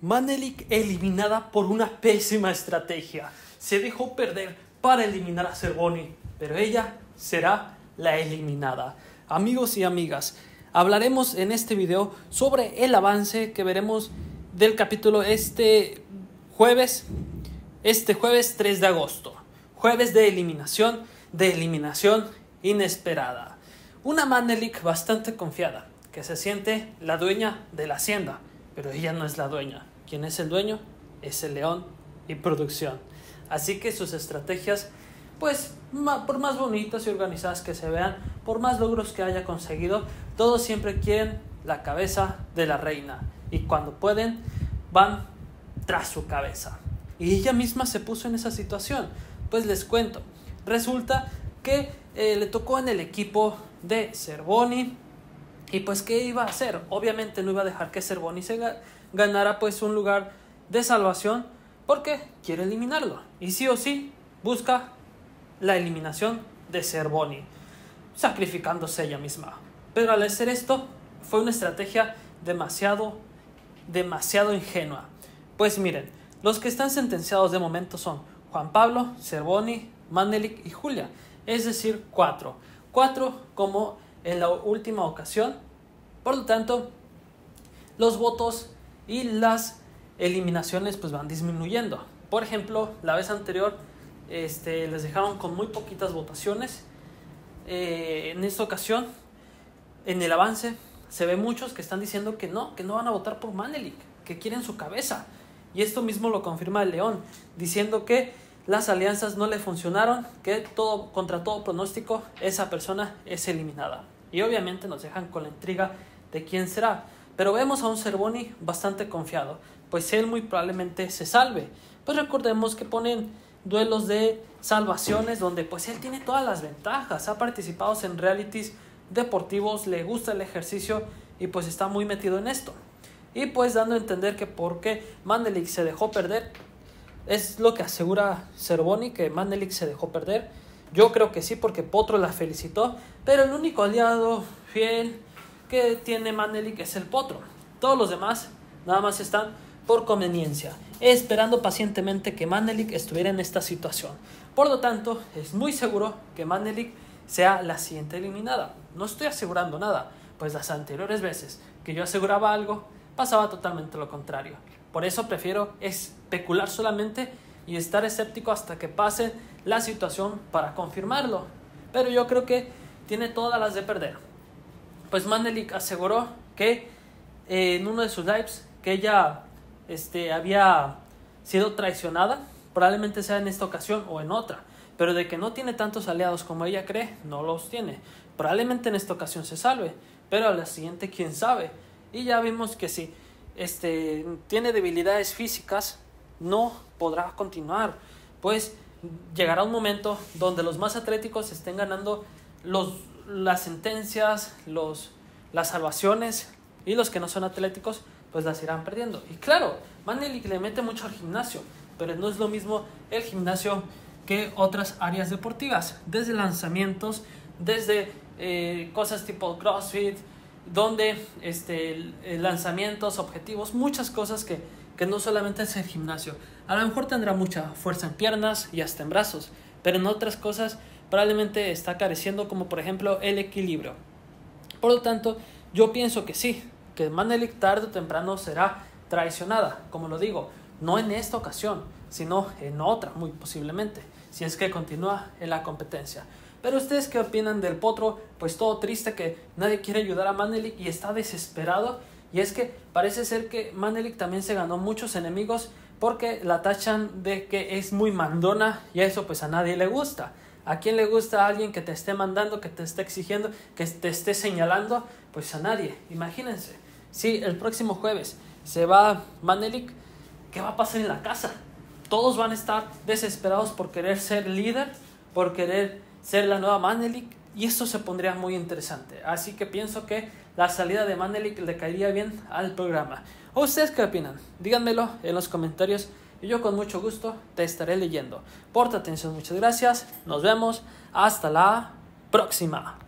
Manelik eliminada por una pésima estrategia. Se dejó perder para eliminar a Cervoni, pero ella será la eliminada. Amigos y amigas, hablaremos en este video sobre el avance que veremos del capítulo este jueves 3 de agosto. Jueves de eliminación inesperada. Una Manelik bastante confiada, que se siente la dueña de la hacienda, pero ella no es la dueña. ¿Quién es el dueño? Es el león y producción. Así que sus estrategias, pues por más bonitas y organizadas que se vean, por más logros que haya conseguido, todos siempre quieren la cabeza de la reina, y cuando pueden van tras su cabeza. Y ella misma se puso en esa situación. Pues les cuento, resulta que le tocó en el equipo de Cervoni. Y pues ¿qué iba a hacer? Obviamente no iba a dejar que Cervoni se ganara pues un lugar de salvación, porque quiere eliminarlo, y sí o sí busca la eliminación de Cervoni, sacrificándose ella misma. Pero al hacer esto fue una estrategia demasiado ingenua. Pues miren, los que están sentenciados de momento son Juan Pablo, Cervoni, Manelik y Julia, es decir, 4 como en la última ocasión. Por lo tanto, los votos y las eliminaciones pues van disminuyendo. Por ejemplo, la vez anterior les dejaron con muy poquitas votaciones. En esta ocasión, en el avance, se ve muchos que están diciendo que no van a votar por Manelik, que quieren su cabeza. Y esto mismo lo confirma el León, diciendo que las alianzas no le funcionaron, que contra todo pronóstico esa persona es eliminada. Y obviamente nos dejan con la intriga de quién será. Pero vemos a un Cervoni bastante confiado, pues él muy probablemente se salve. Pues recordemos que ponen duelos de salvaciones donde pues él tiene todas las ventajas. Ha participado en realities deportivos, le gusta el ejercicio y pues está muy metido en esto. Y pues dando a entender que por qué Manelik se dejó perder, es lo que asegura Cervoni, que Manelik se dejó perder. Yo creo que sí, porque Potro la felicitó, pero el único aliado fiel que tiene Manelik es el Potro. Todos los demás nada más están por conveniencia, esperando pacientemente que Manelik estuviera en esta situación. Por lo tanto, es muy seguro que Manelik sea la siguiente eliminada. No estoy asegurando nada, pues las anteriores veces que yo aseguraba algo, pasaba totalmente lo contrario. Por eso prefiero especular solamente y estar escéptico hasta que pase la situación para confirmarlo. Pero yo creo que tiene todas las de perder. Pues Manelik aseguró que en uno de sus lives que ella había sido traicionada, probablemente sea en esta ocasión o en otra, pero de que no tiene tantos aliados como ella cree, no los tiene. Probablemente en esta ocasión se salve, pero a la siguiente quién sabe. Y ya vimos que si tiene debilidades físicas, no podrá continuar, pues llegará un momento donde los más atléticos estén ganando las sentencias, las salvaciones, y los que no son atléticos pues las irán perdiendo. Y claro, Manelik le mete mucho al gimnasio, pero no es lo mismo el gimnasio que otras áreas deportivas, desde lanzamientos, desde cosas tipo CrossFit, donde lanzamientos, objetivos, muchas cosas que no solamente es el gimnasio. A lo mejor tendrá mucha fuerza en piernas y hasta en brazos, pero en otras cosas probablemente está careciendo, como por ejemplo el equilibrio. Por lo tanto, yo pienso que sí, que Manelik tarde o temprano será traicionada, como lo digo, no en esta ocasión, sino en otra muy posiblemente, si es que continúa en la competencia. Pero ustedes, ¿qué opinan del Potro? Pues todo triste, que nadie quiere ayudar a Manelik y está desesperado. Y es que parece ser que Manelik también se ganó muchos enemigos porque la tachan de que es muy mandona, y eso pues a nadie le gusta. ¿A quién le gusta a alguien que te esté mandando, que te esté exigiendo, que te esté señalando? Pues a nadie. Imagínense, si el próximo jueves se va Manelik, ¿qué va a pasar en la casa? Todos van a estar desesperados por querer ser líder, por querer ser la nueva Manelik, y esto se pondría muy interesante. Así que pienso que la salida de Manelik le caería bien al programa. ¿O ustedes qué opinan? Díganmelo en los comentarios y yo con mucho gusto te estaré leyendo. Por tu atención, muchas gracias. Nos vemos. Hasta la próxima.